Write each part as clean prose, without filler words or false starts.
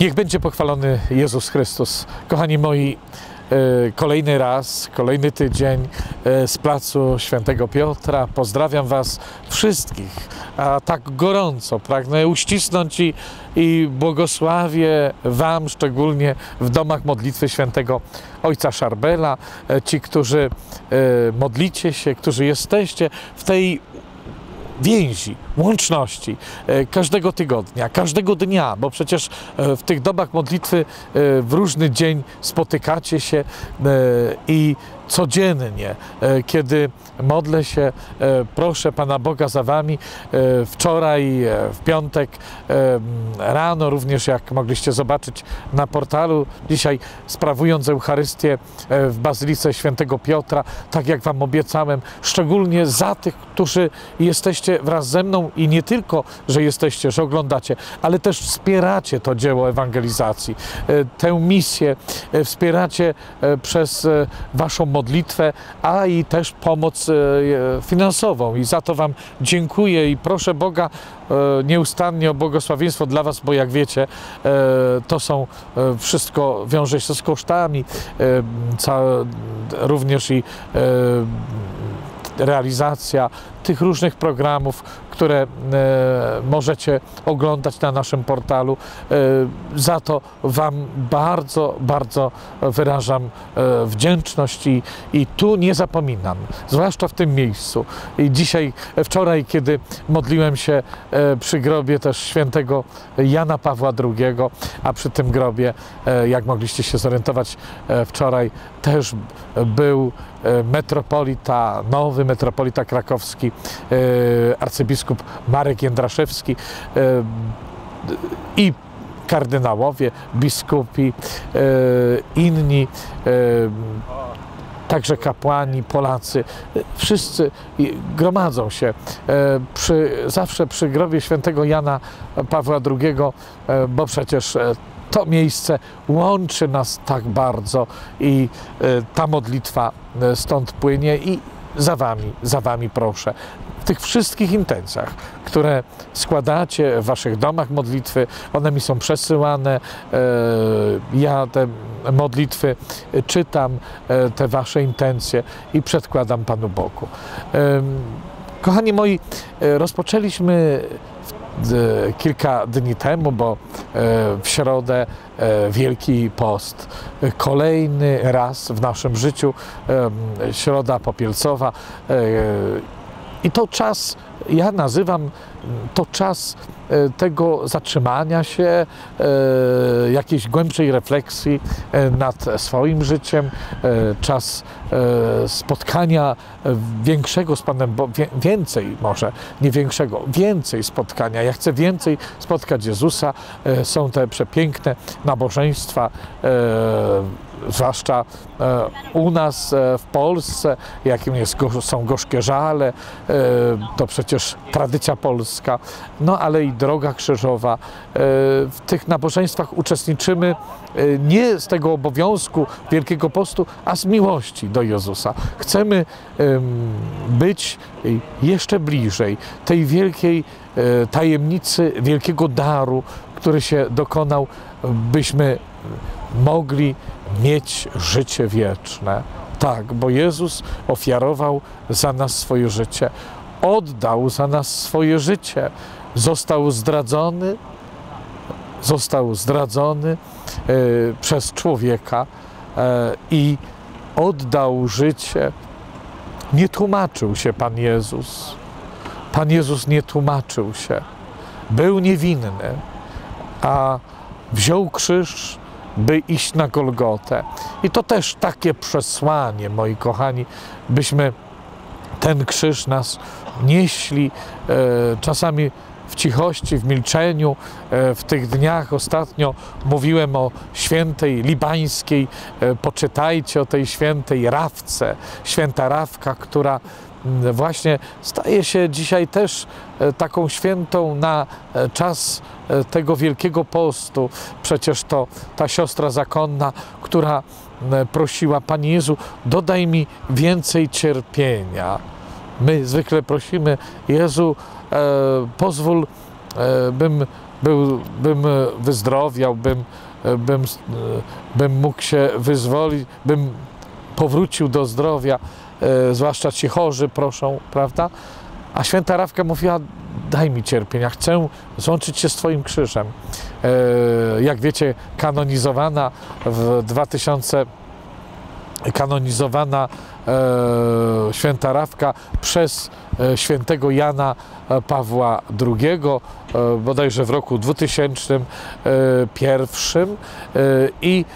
Niech będzie pochwalony Jezus Chrystus. Kochani moi, kolejny raz, kolejny tydzień z placu Świętego Piotra. Pozdrawiam Was wszystkich, a tak gorąco pragnę uścisnąć i błogosławię Wam, szczególnie w domach modlitwy Świętego Ojca Szarbela. Ci, którzy modlicie się, którzy jesteście w tej więzi, łączności każdego tygodnia, każdego dnia, bo przecież w tych domach modlitwy w różny dzień spotykacie się i codziennie, kiedy modlę się, proszę Pana Boga za Wami. Wczoraj, w piątek rano, również jak mogliście zobaczyć na portalu, dzisiaj sprawując Eucharystię w Bazylice Świętego Piotra, tak jak Wam obiecałem, szczególnie za tych, którzy jesteście wraz ze mną i nie tylko, że jesteście, że oglądacie, ale też wspieracie to dzieło ewangelizacji, tę misję wspieracie przez Waszą modlitwę, a i też pomoc finansową. I za to Wam dziękuję i proszę Boga nieustannie o błogosławieństwo dla Was, bo jak wiecie, to są wszystko wiąże się z kosztami, również i realizacja tych różnych programów, które możecie oglądać na naszym portalu. Za to Wam bardzo, bardzo wyrażam wdzięczność i tu nie zapominam, zwłaszcza w tym miejscu. I dzisiaj, wczoraj, kiedy modliłem się przy grobie też świętego Jana Pawła II, a przy tym grobie, jak mogliście się zorientować, wczoraj też był metropolita, nowy metropolita krakowski, arcybiskup Marek Jędraszewski i kardynałowie, biskupi, inni, także kapłani, Polacy, wszyscy gromadzą się zawsze przy grobie świętego Jana Pawła II, bo przecież to miejsce łączy nas tak bardzo i ta modlitwa stąd płynie i za Wami proszę. W tych wszystkich intencjach, które składacie w Waszych domach modlitwy, one mi są przesyłane, ja te modlitwy czytam, te Wasze intencje i przedkładam Panu Bogu. Kochani moi, rozpoczęliśmy kilka dni temu, bo w środę Wielki Post. Kolejny raz w naszym życiu, środa popielcowa. I to czas, ja nazywam to czas tego zatrzymania się, jakiejś głębszej refleksji nad swoim życiem, czas spotkania większego z Panem Bogiem, więcej może, nie większego, więcej spotkania. Ja chcę więcej spotkać Jezusa. Są te przepiękne nabożeństwa, zwłaszcza u nas w Polsce, jakim są gorzkie żale, to przecież tradycja polska, no ale i droga krzyżowa. W tych nabożeństwach uczestniczymy nie z tego obowiązku Wielkiego Postu, a z miłości do Jezusa. Chcemy być jeszcze bliżej tej wielkiej tajemnicy, wielkiego daru, który się dokonał, byśmy mogli mieć życie wieczne. Tak, bo Jezus ofiarował za nas swoje życie, oddał za nas swoje życie, został zdradzony przez człowieka i oddał życie. Nie tłumaczył się Pan Jezus. Pan Jezus nie tłumaczył się. Był niewinny, a wziął krzyż, by iść na Golgotę. I to też takie przesłanie, moi kochani, byśmy ten krzyż nas nieśli, czasami w cichości, w milczeniu. W tych dniach ostatnio mówiłem o świętej libańskiej, poczytajcie o tej świętej Rawce, święta Rawka, która właśnie staje się dzisiaj też taką świętą na czas tego Wielkiego Postu. Przecież to ta siostra zakonna, która prosiła: Panie Jezu, dodaj mi więcej cierpienia. My zwykle prosimy: Jezu, pozwól, bym bym wyzdrowiał, bym mógł się wyzwolić, bym powrócił do zdrowia, zwłaszcza ci chorzy proszą, prawda? A święta Rawka mówiła: daj mi cierpienia, chcę złączyć się z Twoim krzyżem. Jak wiecie, kanonizowana w 2000 święta Rawka przez świętego Jana Pawła II, bodajże w roku 2001. I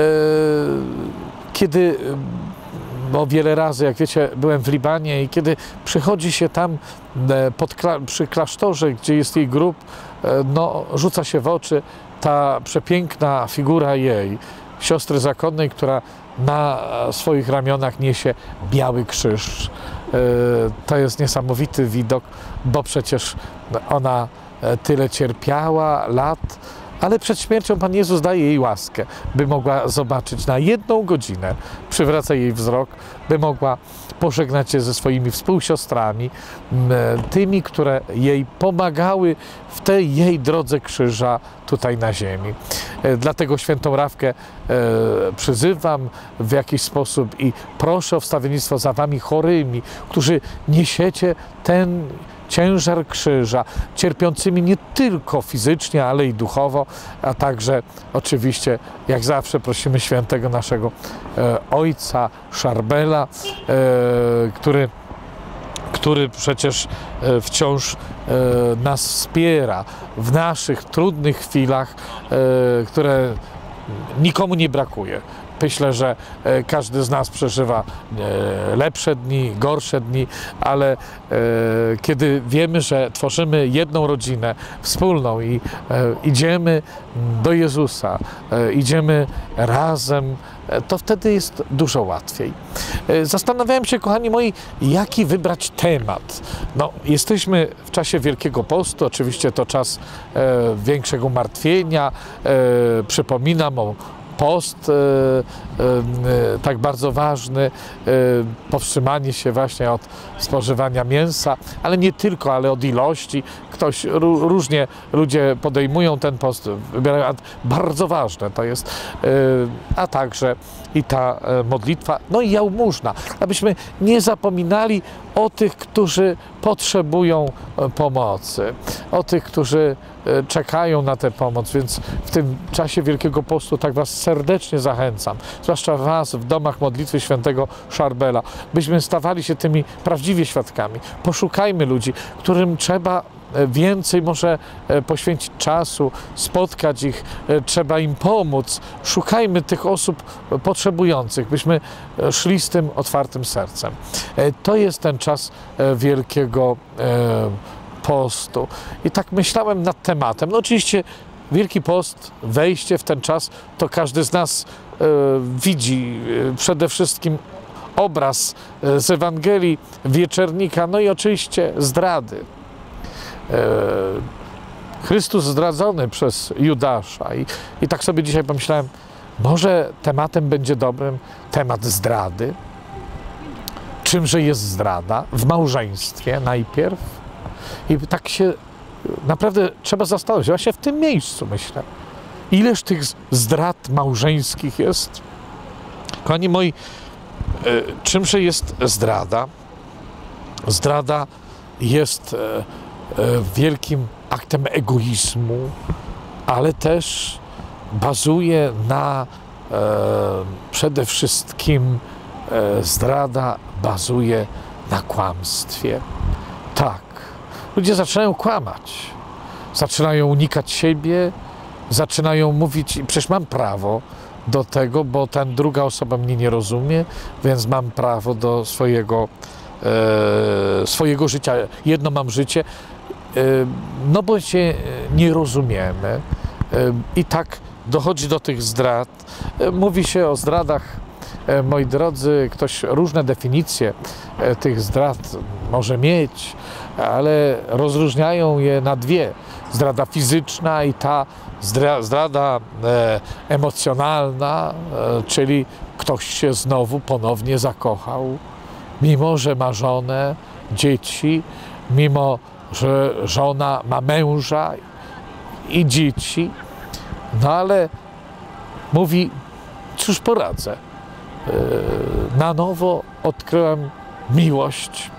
kiedy, bo wiele razy, jak wiecie, byłem w Libanie, i kiedy przychodzi się tam przy klasztorze, gdzie jest jej grób, no, rzuca się w oczy ta przepiękna figura jej, siostry zakonnej, która na swoich ramionach niesie biały krzyż. To jest niesamowity widok, bo przecież ona tyle cierpiała lat, ale przed śmiercią Pan Jezus daje jej łaskę, by mogła zobaczyć na 1 godzinę, przywraca jej wzrok, by mogła pożegnać się ze swoimi współsiostrami, tymi, które jej pomagały w tej jej drodze krzyża tutaj na ziemi. Dlatego świętą Rawkę przyzywam w jakiś sposób i proszę o wstawiennictwo za wami chorymi, którzy niesiecie ten ciężar krzyża, cierpiącymi nie tylko fizycznie, ale i duchowo, a także oczywiście, jak zawsze, prosimy świętego naszego ojca Szarbela, który przecież wciąż nas wspiera w naszych trudnych chwilach, które nikomu nie brakuje. Myślę, że każdy z nas przeżywa lepsze dni, gorsze dni, ale kiedy wiemy, że tworzymy jedną rodzinę wspólną i idziemy do Jezusa, idziemy razem, to wtedy jest dużo łatwiej. Zastanawiałem się, kochani moi, jaki wybrać temat. No, jesteśmy w czasie Wielkiego Postu, oczywiście to czas większego martwienia. Przypominam o post, tak bardzo ważny, powstrzymanie się właśnie od spożywania mięsa, ale nie tylko, ale od ilości. Różnie ludzie podejmują ten post, wybierają, bardzo ważne to jest, a także i ta modlitwa, no i jałmużna, abyśmy nie zapominali o tych, którzy potrzebują pomocy, o tych, którzy czekają na tę pomoc, więc w tym czasie Wielkiego Postu tak was serdecznie zachęcam, zwłaszcza was w domach modlitwy świętego Szarbela, byśmy stawali się tymi prawdziwie świadkami. Poszukajmy ludzi, którym trzeba więcej może poświęcić czasu, spotkać ich, trzeba im pomóc. Szukajmy tych osób potrzebujących, byśmy szli z tym otwartym sercem. To jest ten czas Wielkiego Postu. I tak myślałem nad tematem. No oczywiście Wielki Post, wejście w ten czas, to każdy z nas widzi przede wszystkim obraz z Ewangelii Wieczernika, no i oczywiście zdrady. Chrystus zdradzony przez Judasza. I tak sobie dzisiaj pomyślałem, może tematem będzie dobrym temat zdrady. Czymże jest zdrada? W małżeństwie najpierw. I tak się naprawdę trzeba zastanowić, właśnie w tym miejscu myślę. Ileż tych zdrad małżeńskich jest? Kochani moi, czymże jest zdrada? Zdrada jest wielkim aktem egoizmu, ale też bazuje na przede wszystkim zdrada bazuje na kłamstwie. Tak, ludzie zaczynają kłamać, zaczynają unikać siebie, zaczynają mówić, przecież mam prawo do tego, bo ta druga osoba mnie nie rozumie, więc mam prawo do swojego życia. Jedno mam życie, no bo się nie rozumiemy. I tak dochodzi do tych zdrad. Mówi się o zdradach, moi drodzy, ktoś różne definicje tych zdrad może mieć, ale rozróżniają je na dwie. Zdrada fizyczna i ta zdrada emocjonalna, czyli ktoś się znowu ponownie zakochał, mimo że ma żonę, dzieci, mimo że żona ma męża i dzieci, no ale mówi, cóż poradzę, na nowo odkryłem miłość.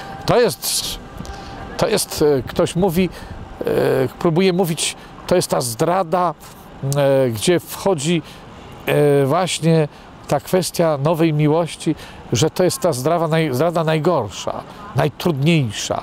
To jest, ktoś mówi, próbuje mówić, to jest ta zdrada, gdzie wchodzi właśnie ta kwestia nowej miłości, że to jest ta zdrada najgorsza, najtrudniejsza.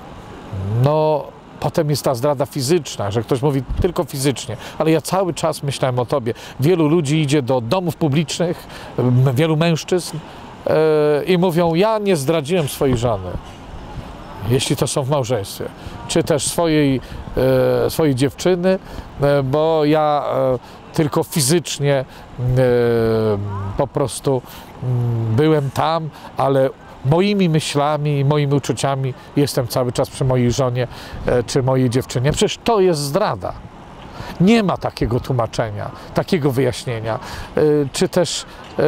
No, potem jest ta zdrada fizyczna, że ktoś mówi tylko fizycznie, ale ja cały czas myślałem o tobie. Wielu ludzi idzie do domów publicznych, wielu mężczyzn i mówią, ja nie zdradziłem swojej żony, jeśli to są w małżeństwie, czy też swojej dziewczyny, bo ja tylko fizycznie po prostu byłem tam, ale moimi myślami i moimi uczuciami jestem cały czas przy mojej żonie czy mojej dziewczynie. Przecież to jest zdrada. Nie ma takiego tłumaczenia, takiego wyjaśnienia, czy też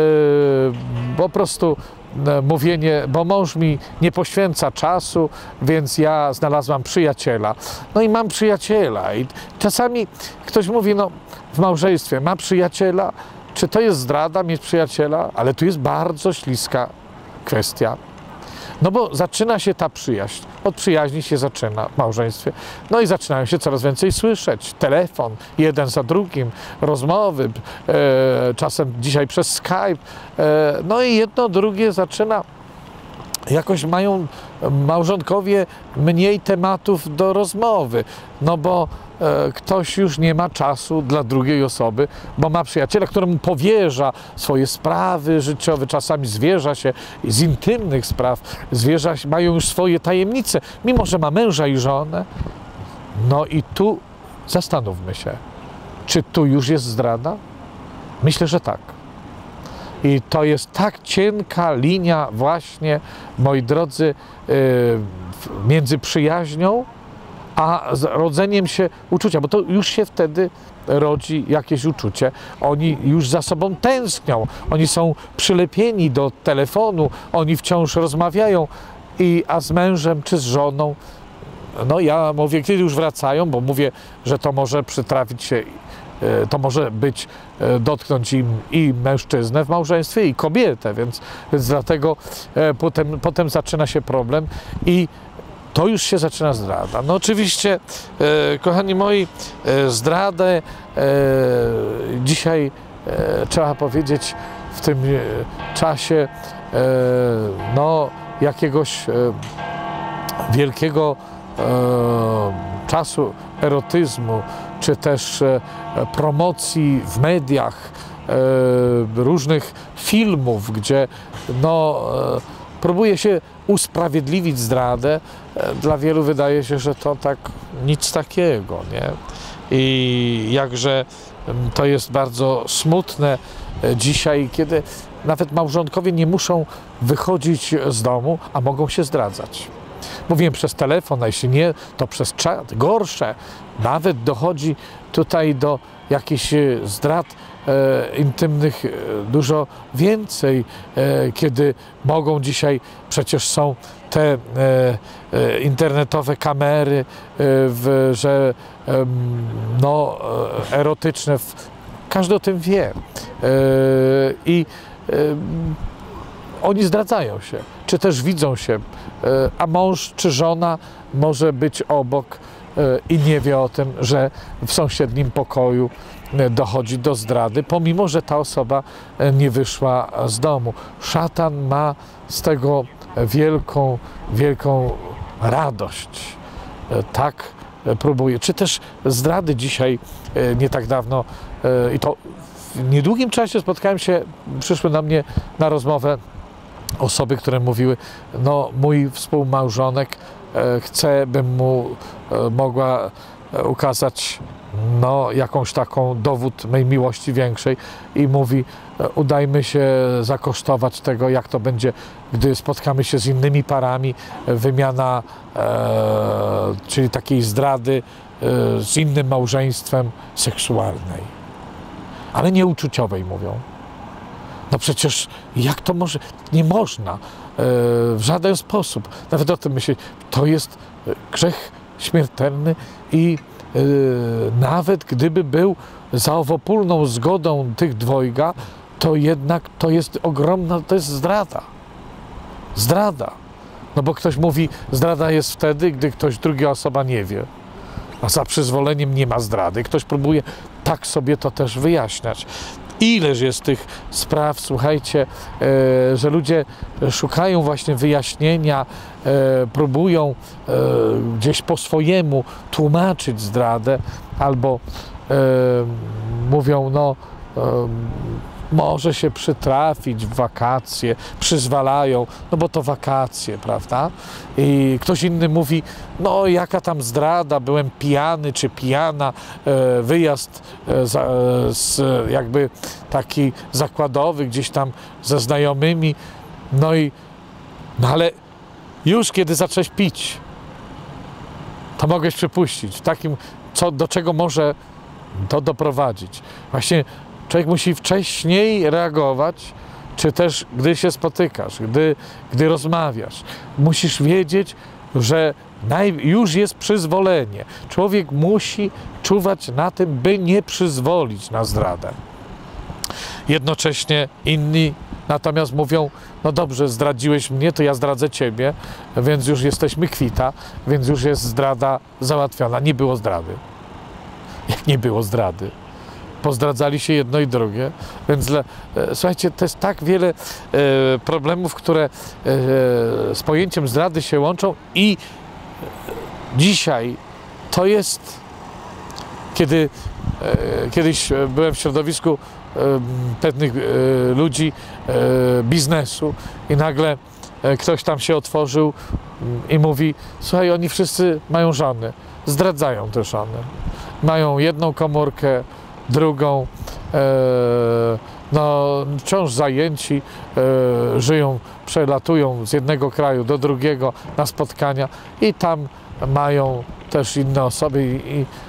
po prostu mówienie, bo mąż mi nie poświęca czasu, więc ja znalazłam przyjaciela. No i mam przyjaciela. I czasami ktoś mówi, no w małżeństwie ma przyjaciela, czy to jest zdrada mieć przyjaciela? Ale tu jest bardzo śliska kwestia. No bo zaczyna się ta przyjaźń. Od przyjaźni się zaczyna w małżeństwie. No i zaczynają się coraz więcej słyszeć. Telefon, jeden za drugim, rozmowy, czasem dzisiaj przez Skype. No i jedno, drugie zaczyna. Jakoś mają małżonkowie mniej tematów do rozmowy. No bo ktoś już nie ma czasu dla drugiej osoby, bo ma przyjaciela, któremu powierza swoje sprawy życiowe, czasami zwierza się z intymnych spraw, mają już swoje tajemnice, mimo że ma męża i żonę. No i tu zastanówmy się, czy tu już jest zdrada? Myślę, że tak. I to jest tak cienka linia właśnie, moi drodzy, między przyjaźnią a rodzeniem się uczucia, bo to już się wtedy rodzi jakieś uczucie. Oni już za sobą tęsknią, oni są przylepieni do telefonu, oni wciąż rozmawiają, a z mężem czy z żoną, no ja mówię, kiedy już wracają, bo mówię, że to może przytrafić się, to może dotknąć im i mężczyznę w małżeństwie, i kobietę, więc dlatego potem zaczyna się problem i to już się zaczyna zdrada. No oczywiście, kochani moi, zdradę dzisiaj trzeba powiedzieć w tym czasie no, jakiegoś wielkiego czasu erotyzmu, czy też promocji w mediach różnych filmów, gdzie no, próbuje się usprawiedliwić zdradę. Dla wielu wydaje się, że to tak nic takiego, nie? I jakże to jest bardzo smutne dzisiaj, kiedy nawet małżonkowie nie muszą wychodzić z domu, a mogą się zdradzać. Mówiłem przez telefon, a jeśli nie, to przez czat. Gorsze, nawet dochodzi tutaj do jakichś zdrad intymnych dużo więcej, kiedy mogą dzisiaj, przecież są te internetowe kamery, że no, erotyczne, każdy o tym wie. I oni zdradzają się, czy też widzą się, a mąż czy żona może być obok i nie wie o tym, że w sąsiednim pokoju dochodzi do zdrady, pomimo że ta osoba nie wyszła z domu. Szatan ma z tego wielką radość. Tak próbuje. Czy też zdrady dzisiaj, nie tak dawno, i to w niedługim czasie przyszły do mnie na rozmowę osoby, które mówiły, no mój współmałżonek chce, bym mu mogła ukazać no, jakąś taką dowód mej miłości większej i mówi, udajmy się zakosztować tego, jak to będzie, gdy spotkamy się z innymi parami, wymiana, czyli takiej zdrady z innym małżeństwem seksualnej, ale nie uczuciowej, mówią. No przecież jak to może? Nie można w żaden sposób. Nawet o tym myśleć. To jest grzech śmiertelny i nawet gdyby był za owopólną zgodą tych dwojga, to jednak to jest ogromna, to jest zdrada. Zdrada. No bo ktoś mówi, zdrada jest wtedy, gdy druga osoba nie wie. A za przyzwoleniem nie ma zdrady. Ktoś próbuje tak sobie to też wyjaśniać. Ileż jest tych spraw, słuchajcie, że ludzie szukają właśnie wyjaśnienia, próbują gdzieś po swojemu tłumaczyć zdradę, albo mówią, no może się przytrafić w wakacje, przyzwalają, no bo to wakacje, prawda? I ktoś inny mówi, no jaka tam zdrada, byłem pijany czy pijana, wyjazd jakby taki zakładowy gdzieś tam ze znajomymi, no ale już kiedy zacząłeś pić, to mogłeś przypuścić, do czego może to doprowadzić. Właśnie człowiek musi wcześniej reagować, czy też gdy się spotykasz, gdy rozmawiasz. Musisz wiedzieć, że już jest przyzwolenie. Człowiek musi czuwać na tym, by nie przyzwolić na zdradę. Jednocześnie inni natomiast mówią, no dobrze, zdradziłeś mnie, to ja zdradzę ciebie, więc już jesteśmy kwita, więc już jest zdrada załatwiona. Nie było zdrady. Jak nie było zdrady? Pozdradzali się jedno i drugie, więc słuchajcie, to jest tak wiele problemów, które z pojęciem zdrady się łączą i dzisiaj to jest, kiedy kiedyś byłem w środowisku pewnych ludzi biznesu i nagle ktoś tam się otworzył i mówi, słuchaj, oni wszyscy mają żony, zdradzają te żony, mają jedną komórkę, drugą, no wciąż zajęci, żyją, przelatują z jednego kraju do drugiego na spotkania i tam mają też inne osoby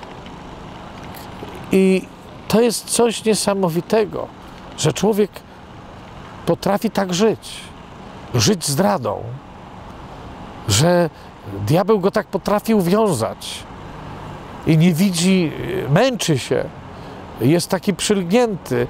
i to jest coś niesamowitego, że człowiek potrafi tak żyć zdradą, że diabeł go tak potrafi uwiązać i nie widzi, męczy się, jest taki przylgnięty,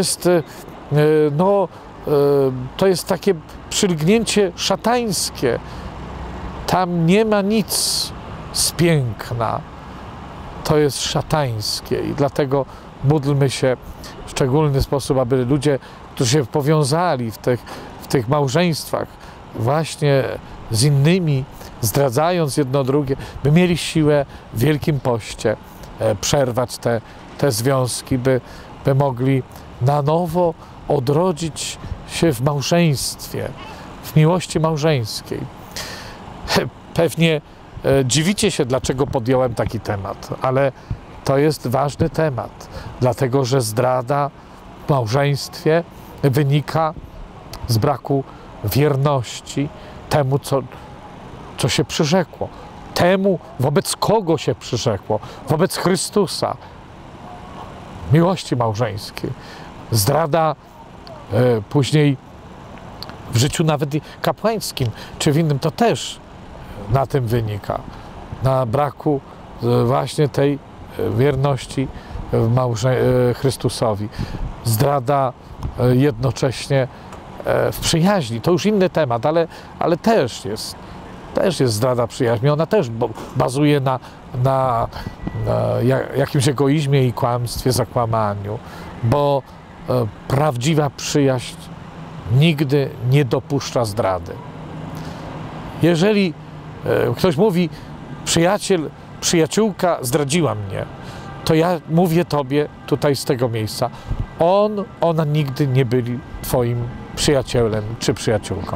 to jest takie przylgnięcie szatańskie. Tam nie ma nic z piękna, to jest szatańskie i dlatego módlmy się w szczególny sposób, aby ludzie, którzy się powiązali w tych małżeństwach właśnie z innymi, zdradzając jedno drugie, by mieli siłę w Wielkim Poście przerwać te związki, by mogli na nowo odrodzić się w małżeństwie, w miłości małżeńskiej. Pewnie dziwicie się, dlaczego podjąłem taki temat, ale to jest ważny temat, dlatego że zdrada w małżeństwie wynika z braku wierności temu, co się przyrzekło. Temu, wobec kogo się przyrzekło, wobec Chrystusa, miłości małżeńskiej. Zdrada później w życiu nawet kapłańskim czy w innym, to też na tym wynika. Na braku właśnie tej wierności Chrystusowi. Zdrada jednocześnie w przyjaźni. To już inny temat, ale też jest zdrada przyjaźni. Ona też bazuje na jakimś egoizmie i kłamstwie, zakłamaniu, bo prawdziwa przyjaźń nigdy nie dopuszcza zdrady. Jeżeli ktoś mówi, przyjaciel, przyjaciółka zdradziła mnie, to ja mówię tobie tutaj z tego miejsca, ona nigdy nie byli twoim przyjacielem czy przyjaciółką.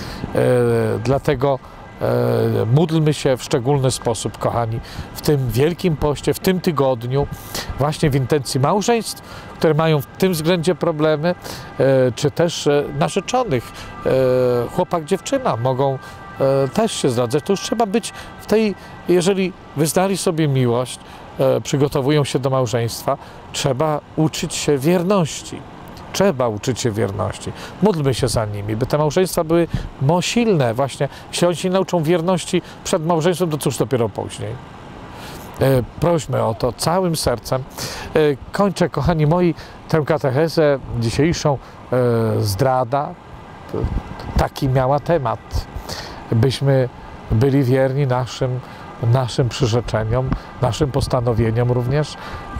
Dlatego módlmy się w szczególny sposób, kochani, w tym Wielkim Poście, w tym tygodniu, właśnie w intencji małżeństw, które mają w tym względzie problemy, czy też narzeczonych, chłopak, dziewczyna mogą też się zdradzać. To już trzeba być w tej, jeżeli wyznali sobie miłość, przygotowują się do małżeństwa, trzeba uczyć się wierności. Trzeba uczyć się wierności. Módlmy się za nimi, by te małżeństwa były silne właśnie. Jeśli oni się nauczą wierności przed małżeństwem, to cóż dopiero później. Prośmy o to całym sercem. Kończę, kochani moi, tę katechezę dzisiejszą. Zdrada, taki miała temat, byśmy byli wierni naszym przyrzeczeniom, naszym postanowieniom również.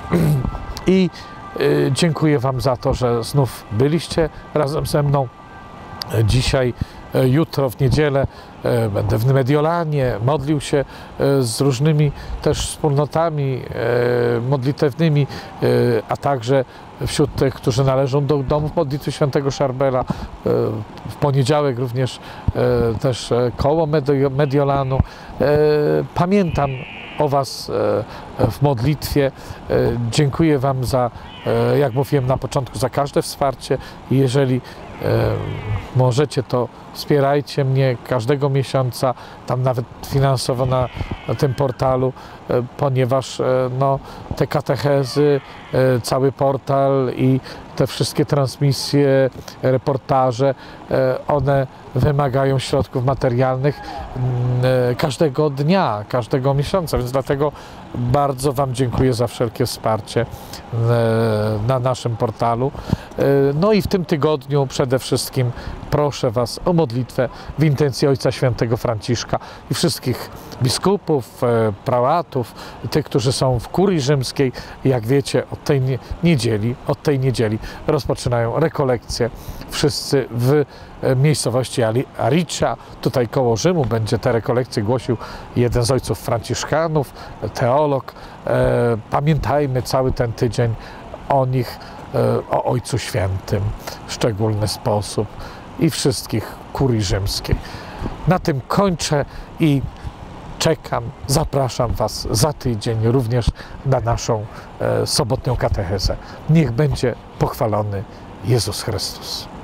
I dziękuję Wam za to, że znów byliście razem ze mną. Dzisiaj, jutro, w niedzielę będę w Mediolanie, modlił się z różnymi też wspólnotami modlitewnymi, a także wśród tych, którzy należą do domów modlitwy świętego Szarbela. W poniedziałek również też koło Mediolanu. Pamiętam o Was w modlitwie. Dziękuję Wam za, jak mówiłem na początku, za każde wsparcie. Jeżeli możecie, to wspierajcie mnie każdego miesiąca, tam nawet finansowo na tym portalu, ponieważ no, te katechezy, cały portal i te wszystkie transmisje, reportaże, one wymagają środków materialnych każdego dnia, każdego miesiąca, więc dlatego bardzo Wam dziękuję za wszelkie wsparcie na naszym portalu. No i w tym tygodniu przede wszystkim proszę Was o modlitwę w intencji Ojca Świętego Franciszka i wszystkich biskupów, prałatów, tych, którzy są w kurii rzymskiej. Jak wiecie, od tej niedzieli rozpoczynają rekolekcje wszyscy w miejscowości Ariccia, tutaj koło Rzymu. Będzie te rekolekcje głosił jeden z ojców franciszkanów, teolog. Pamiętajmy cały ten tydzień o nich, o Ojcu Świętym w szczególny sposób i wszystkich kurii rzymskiej. Na tym kończę i czekam, zapraszam Was za tydzień również na naszą sobotnią katechezę. Niech będzie pochwalony Jezus Chrystus.